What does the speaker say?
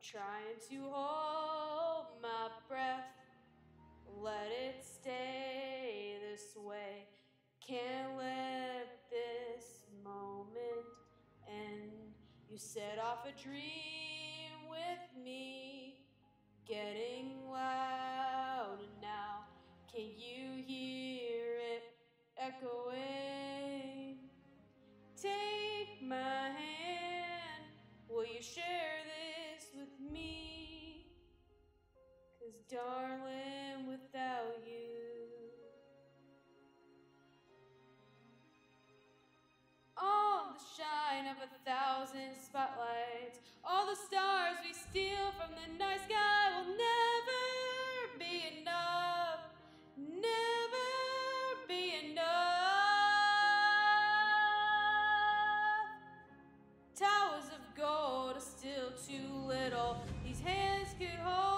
trying to hold my breath, let it stay this way. Can't let this moment end. You set off a dream with me, getting louder now. Can you hear it echoing? Take my hand, will you share this with me? 'Cause darling, without you, all the shine of 1,000 spotlights, all the stars we steal from the night sky will never be enough, never be enough. Towers of gold are still too little, these hands could hold